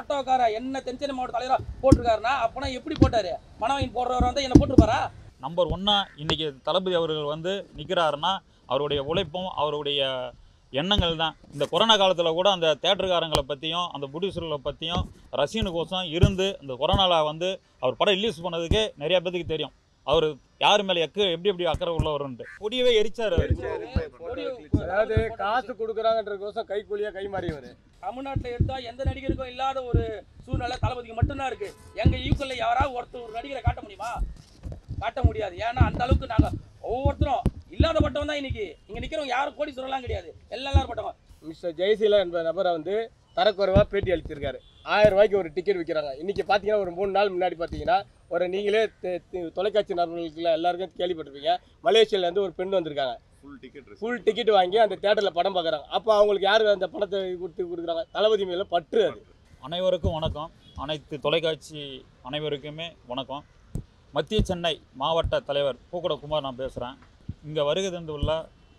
ஆட்டோக்கார என்ன தென்சென்னை மாவட்ட தலைவராக போட்டிருக்காருன்னா அப்போனா எப்படி போட்டார்? மனவையின் போடுறவர் வந்து என்ன போட்டிருப்பாரா? நம்பர் 1 இன்னைக்கு தளபதி அவர்கள் வந்து நிற்கிறாருன்னா அவருடைய உழைப்பும் அவருடைய எண்ணங்கள் தான். இந்த கொரோனா காலத்தில் கூட அந்த தேட்டருக்காரங்களை பற்றியும் அந்த ப்ரொடியூசர்களை பற்றியும் ரசிகனுக்கோசம் இருந்து இந்த கொரோனாவில் வந்து அவர் படம் ரிலீஸ் பண்ணதுக்கே நிறைய பேருக்கு தெரியும். அவர் யார் மேலே எப்படி அக்கறை உள்ளவருன்ட்டு கொடியவே எரிச்சார். அதாவது காசு கொடுக்குறாங்கன்றதுக்கோசம் கைக்கூலியாக கை மாறியவர். தமிழ்நாட்டில் எடுத்தால் எந்த நடிகருக்கும் இல்லாத ஒரு சூழ்நிலை தளபதிக்கு மட்டும்தான் இருக்குது. எங்கள் ஈக்குவலில் யாராவது ஒரு நடிகரை காட்ட முடியுமா? காட்ட முடியாது. ஏன்னா அந்த அளவுக்கு நாங்கள் ஒவ்வொருத்தரும் இல்லாத பட்டவன் தான் இன்னைக்கு இங்கே நிற்கிறவங்க யாரும் கோடி சொல்லலாம் கிடையாது. எல்லாரும் பட்டவன். மிஸ்டர் ஜெயசீலன் என்ற நபரை வந்து தரக்குறைவாக பேட்டி அளிச்சிருக்காரு. 1000 ரூபாய்க்கு ஒரு டிக்கெட் விற்கிறாங்க. இன்றைக்கி பார்த்தீங்கன்னா ஒரு 3 நாள் முன்னாடி பார்த்தீங்கன்னா ஒரு நீங்களே தொலைக்காட்சி நபர்களுக்குலாம் எல்லாருக்கும் கேள்விப்பட்டிருப்பீங்க. மலேசியாவிலேருந்து ஒரு பெண் வந்திருக்காங்க. ஃபுல் டிக்கெட் வாங்கி அந்த தேட்டரில் படம் பார்க்குறாங்க. அப்போ அவங்களுக்கு யார் அந்த பணத்தை கொடுக்குறாங்க? தளபதி மேலே பற்று. அது அனைவருக்கும் வணக்கம். அனைத்து தொலைக்காட்சி அனைவருக்குமே வணக்கம். மத்திய சென்னை மாவட்ட தலைவர் பூக்கட குமார் நான் பேசுகிறேன். இங்கே வருகை தந்துள்ள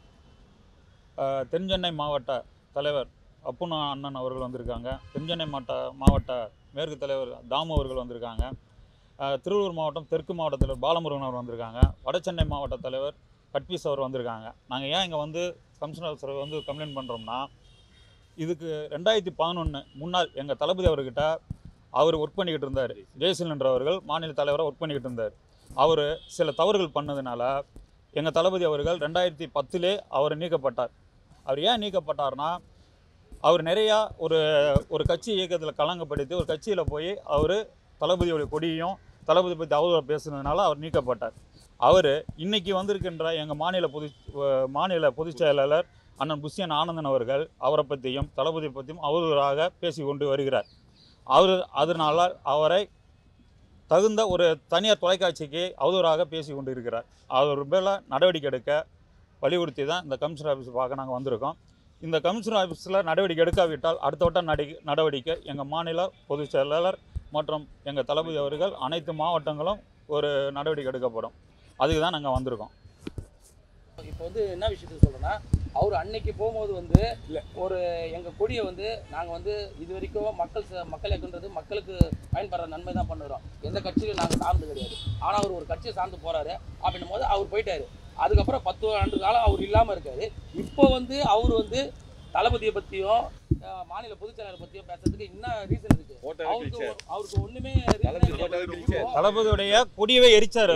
தென்சென்னை மாவட்ட தலைவர் அப்புனா அண்ணன் அவர்கள் வந்திருக்காங்க. தென்சென்னை மாவட்ட மேற்கு தலைவர் தாமு அவர்கள் வந்திருக்காங்க. திருவள்ளூர் மாவட்டம் தெற்கு மாவட்ட தலைவர் பாலமுருகன் அவர் வந்திருக்காங்க. வடசென்னை மாவட்ட தலைவர் கட்பீஸ் அவர் வந்திருக்காங்க. நாங்கள் ஏன் இங்கே வந்து கமிஷனர் சார் வந்து கம்ப்ளைண்ட் பண்ணுறோம்னா, இதுக்கு 2011 முன்னாள் எங்கள் தளபதி அவர்கிட்ட அவர் ஒர்க் பண்ணிக்கிட்டு இருந்தார். ஜெயசீலன் அவர்கள் மாநில தலைவராக ஒர்க் பண்ணிக்கிட்டு இருந்தார். அவர் சில தவறுகள் பண்ணதுனால எங்கள் தளபதி அவர்கள் 2010 அவர் நீக்கப்பட்டார். அவர் ஏன் நீக்கப்பட்டார்னா, அவர் நிறையா ஒரு கட்சி இயக்கத்தில் கலங்கப்படுத்தி ஒரு கட்சியில் போய் அவர் தளபதியோடைய கொடியையும் தளபதி பற்றி அவதூறாக பேசுனதுனால அவர் நீக்கப்பட்டார். அவர் இன்றைக்கி வந்திருக்கின்ற எங்கள் மாநில பொதுச் செயலாளர் அண்ணன் புஷ்யன் ஆனந்தன் அவர்கள் அவரை பற்றியும் தளபதி பற்றியும் அவதூறாக பேசி கொண்டு வருகிறார். அதனால் அவரை தகுந்த ஒரு தனியார் தொலைக்காட்சிக்கு அவதூறாக பேசி கொண்டு இருக்கிறார். அவர் மேலே நடவடிக்கை எடுக்க வலியுறுத்தி தான் இந்த கமிஷனர் ஆஃபீஸ் பார்க்க நாங்கள் வந்திருக்கோம். இந்த கமிஷனர் ஆஃபீஸில் நடவடிக்கை எடுக்காவிட்டால் அடுத்த நடவடிக்கை எங்கள் மாநில பொதுச் செயலாளர் மற்றும் எங்கள் தளபதி அவர்கள் அனைத்து மாவட்டங்களும் ஒரு நடவடிக்கை எடுக்கப்படும். அதுக்கு தான் நாங்கள் வந்திருக்கோம். இப்போ வந்து என்ன விஷயத்துக்கு சொல்கிறேன்னா, அவர் அன்னைக்கு போகும்போது வந்து ஒரு எங்கள் கொடியை வந்து நாங்கள் வந்து இது வரைக்கும் மக்கள் இயக்குன்றது மக்களுக்கு பயன்படுற நன்மை தான் பண்ணுறோம். எந்த கட்சியிலும் நாங்கள் சார்ந்து கிடையாது. ஆனால் அவர் ஒரு கட்சியை சார்ந்து போகிறாரு அப்படின்னும் போது அவர் போயிட்டார். அதுக்கப்புறம் 10 ஆண்டு காலம் அவர் இல்லாமல் இருக்காரு. இப்போ வந்து அவர் வந்து தளபதியை பற்றியும் மாநில பொதுச் செயலாளர் பற்றியும் பேசுறதுக்கு என்ன ரீசன் இருக்கு? அவருக்கு ஒன்றுமே தளபதியுடைய கொடியவே எரிச்சார்.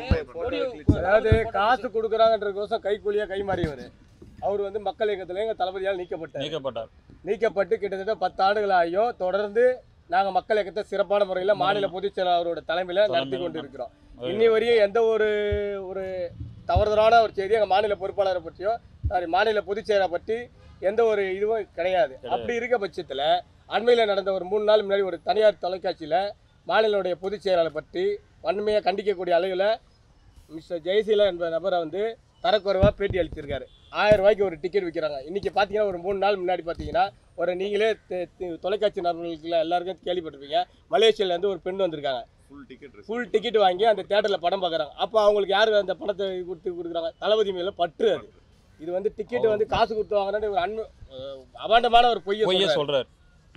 அதாவது காசு கொடுக்குறாங்கன்றதுக்கோசம் கைக்கூலியாக கை மாறியவர். அவர் வந்து மக்கள் இயக்கத்தில் எங்கள் தளபதியால் நீக்கப்பட்டு கிட்டத்தட்ட 10 ஆண்டுகள் ஆகியும் தொடர்ந்து நாங்கள் மக்கள் இயக்கத்தை சிறப்பான முறையில் மாநில பொதுச் செயலாளரோட தலைமையில் நடத்தி கொண்டு இருக்கிறோம். இன்னி வரையும் எந்த ஒரு தவறுதலான ஒரு செய்தி எங்கள் மாநில பொறுப்பாளரை பற்றியோ மாநில பொதுச் செயலாளரை பற்றி எந்த ஒரு இதுவும் கிடையாது. அப்படி இருக்க பட்சத்தில் அண்மையில் நடந்த ஒரு 3 நாள் முன்னாடி ஒரு தனியார் தொலைக்காட்சியில் மாநிலனுடைய பொதுச் செயலாளரை பற்றி வன்மையாக கண்டிக்கக்கூடிய அளவில் மிஸ்டர் ஜெயசீலன் என்ற நபரை வந்து தரக்குறைவாக பேட்டி அளிச்சிருக்காரு. 1000 ரூபாய்க்கு ஒரு டிக்கெட் விற்கிறாங்க. இன்றைக்கி பார்த்தீங்கன்னா ஒரு 3 நாள் முன்னாடி பார்த்தீங்கன்னா ஒரு நீங்களே தொலைக்காட்சி நபர்களுக்குலாம் எல்லாருக்கும் கேள்விப்பட்டிருப்பீங்க. மலேசியாவிலேருந்து ஒரு பெண் வந்திருக்காங்க. ஃபுல் டிக்கெட் வாங்கி அந்த தேட்டரில் படம் பார்க்குறாங்க. அப்போ அவங்களுக்கு யார் அந்த பணத்தை கொடுக்குறாங்க? தளபதி மேலே பற்று. அது இது வந்து டிக்கெட் வந்து காசு கொடுத்து வாங்கினா ஒரு அபாண்டமான ஒரு பொய்யை சொல்கிறார்.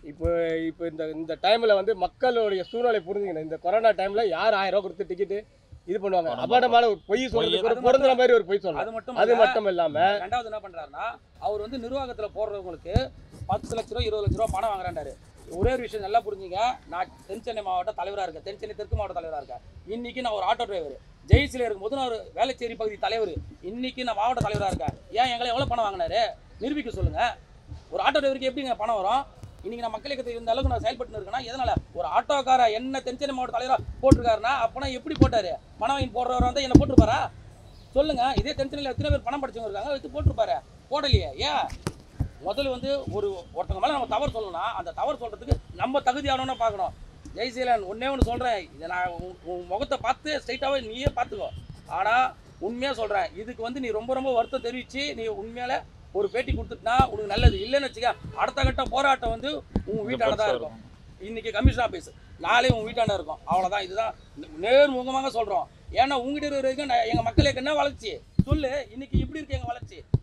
இப்போ இந்த டைமில் வந்து மக்களுடைய சூழ்நிலை புரிஞ்சுக்கணும். இந்த கொரோனா டைமில் யார் 1000 ரூபா கொடுத்து டிக்கெட்டு இது பண்ணுவாங்க? அபாண்டமான ஒரு பொய் சொல்றது, ஒரு பொருந்துற மாதிரி ஒரு பொய் சொல்றாங்க. அது மட்டும் இல்லாமல் ரெண்டாவது என்ன பண்ணுறாருன்னா, அவர் வந்து நிர்வாகத்தில் போடுறவங்களுக்கு 10 லட்ச ரூபா 20 லட்ச ரூபா பணம் வாங்குறாரு. ஒரே ஒரு விஷயம் நல்லா புரிஞ்சுங்க. நான் தென்சென்னை மாவட்ட தலைவராக இருக்கேன். தென்சென்னை தெற்கு மாவட்ட தலைவராக இருக்கேன். இன்னைக்கு நான் ஒரு ஆட்டோ டிரைவர். ஜெயிச்சில் இருக்கும்போது நான் ஒரு வேளச்சேரி பகுதி தலைவர். இன்னைக்கு நான் மாவட்ட தலைவராக இருக்கேன். ஏன் எங்களை எவ்வளோ பணம் வாங்கினாரு நிரூபிக்க சொல்லுங்க. ஒரு ஆட்டோ டிரைவருக்கு எப்படிங்க பணம் வரும்? இன்னைக்கு நான் மக்கள் இயக்கத்தை இந்த அளவுக்கு நான் செயல்பட்டு இருக்கேன்னா எதனால? ஒரு ஆட்டோக்கார என்ன தென்சென்னை மாவட்ட தலைவராக போட்டிருக்காருன்னா அப்போனா எப்படி போட்டார்? மனவையின் போடுறவர் வந்து என்ன போட்டிருப்பாரா? சொல்லுங்க. இதே தென்சென்னையில் எத்தனை பேர் பணம் படிச்சவங்க இருக்காங்க, வச்சு போட்டிருப்பாரு. போடலையே. ஏன்? முதல்ல வந்து ஒருத்தவங்க மேலே நம்ம தவறு சொல்லணும். அந்த தவறு சொல்கிறதுக்கு நம்ம தகுதியானோன்னு பார்க்கணும். ஜெயசீலன் ஒன்று சொல்கிறேன். இதை நான் உன் முகத்தை பார்த்து ஸ்ட்ரைட்டாகவே நீயே பார்த்துக்கோ. ஆனால் உண்மையாக சொல்கிறேன், இதுக்கு வந்து நீ ரொம்ப வருத்தம் தெரிவித்து நீ உண்மையால் ஒரு பேட்டி கொடுத்துட்டுனா உனக்கு நல்லது. இல்லைன்னு வச்சுக்க, அடுத்த கட்ட போராட்டம் வந்து உங்கள் வீட்டாண்ட தான் இருக்கும். இன்றைக்கி கமிஷன் ஆஃபீஸ், நாளே உங்கள் வீட்டாண்ட இருக்கும். அவ்வளோதான். இதுதான் நேர்முகமாக சொல்கிறோம். ஏன்னா உங்ககிட்ட இருக்கிற வரைக்கும் எங்கள் மக்களுக்கு என்ன வளர்ச்சி சொல்லு. இன்றைக்கி இப்படி இருக்கு எங்கள் வளர்ச்சி.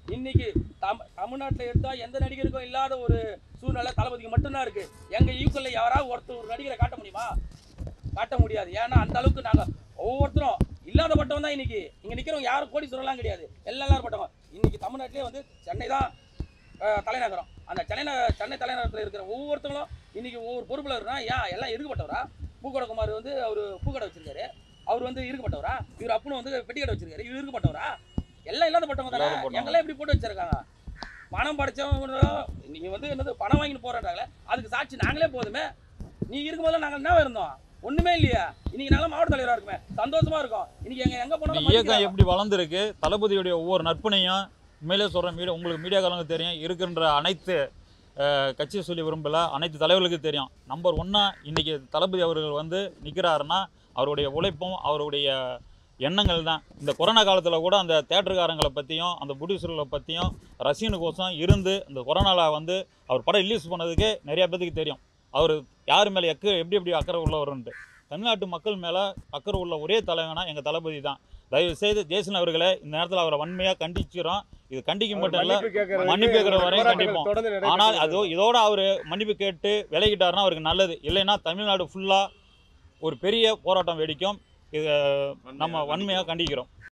இன்னைக்கு தமிழ்நாட்டில் எடுத்தால் எந்த நடிகருக்கும் இல்லாத ஒரு சூழ்நிலை தளபதிக்கு மட்டும்தான் இருக்கு. எங்கள் ஈக்குவலில் யாராவது ஒரு நடிகரை காட்ட முடியுமா? காட்ட முடியாது. ஏன்னா அந்த அளவுக்கு நாங்கள் ஒவ்வொருத்தரும் இல்லாதப்பட்டவன் தான் இன்னைக்கு இங்கே நிற்கிறவங்க. யாரும் கோடீஸ்வரம்லாம் கிடையாது, எல்லாரும் பட்டவங்க. இன்னைக்கு தமிழ்நாட்டிலே வந்து சென்னை தான் தலைநகரம். அந்த சென்னை தலைநகரத்தில் இருக்கிற ஒவ்வொருத்தவங்களும் இன்னைக்கு ஒவ்வொரு பொறுப்பில் இருக்குன்னா ஏன் எல்லாம் இருக்கப்பட்டவரா? பூக்கடகுமார் வந்து அவர் பூக்கடை வச்சிருக்காரு, அவர் வந்து இருக்கப்பட்டவரா? இவர் அப்புன்னு வந்து பெட்டி கடை வச்சிருக்காரு, இவர் இருக்கப்பட்டவரா? எல்லாம் இல்லாதப்பட்டவங்க தானே. எங்கெல்லாம் எப்படி போட்டு வச்சிருக்காங்க? பணம் படைச்சவங்க நீங்க வந்து என்னது பணம் வாங்கிட்டு போறாங்களே, அதுக்கு சாட்சி நாங்களே போதுமே. நீ இருக்கும்போது நாங்கள் என்ன இருந்தோம்? ஒண்ணுமே இல்லையா? இன்னைக்கு நாங்கள் மாவட்ட தலைவராக இருக்குமே, சந்தோஷமா இருக்கும். இன்னைக்கு எங்க போனோம் இயக்கம் எப்படி வளர்ந்துருக்கு, தளபதியுடைய ஒவ்வொரு நற்பணியும் உண்மையிலே சொல்கிறேன். உங்களுக்கு மீடியாக்காரங்களுக்கு தெரியும், இருக்கின்ற அனைத்து கட்சியை சொல்லி விரும்பல, அனைத்து தலைவர்களுக்கு தெரியும். நம்பர் 1 இன்றைக்கி தளபதி அவர்கள் வந்து நிற்கிறாருன்னா அவருடைய உழைப்பும் அவருடைய எண்ணங்கள் தான். இந்த கொரோனா காலத்தில் கூட அந்த தேட்டருக்காரங்களை பற்றியும் அந்த ப்ரொடியூசர்களை பற்றியும் ரசிகனுக்கோசம் இருந்து இந்த கொரோனாவில் வந்து அவர் படம் ரிலீஸ் பண்ணதுக்கே நிறையா பேருக்கு தெரியும். அவர் யார் மேலே எப்படி அக்கறை உள்ளவருன்ட்டு. தமிழ்நாட்டு மக்கள் மேலே அக்கறை உள்ள ஒரே தலைவனா எங்கள் தளபதி தான். தயவுசெய்து ஜெய்சன் அவர்களை இந்த நேரத்தில் அவரை வன்மையாக கண்டிக்கிறோம். இது கண்டிக்க மட்டும் இல்லை, மன்னிப்பு கேட்குற வரையும் கண்டிப்போம். ஆனால் இதோட அவர் மன்னிப்பு கேட்டு விலகிட்டாருன்னா அவருக்கு நல்லது. இல்லைன்னா தமிழ்நாடு ஃபுல்லாக ஒரு பெரிய போராட்டம் வெடிக்கும். இதை நம்ம வன்மையாக கண்டிக்கிறோம்.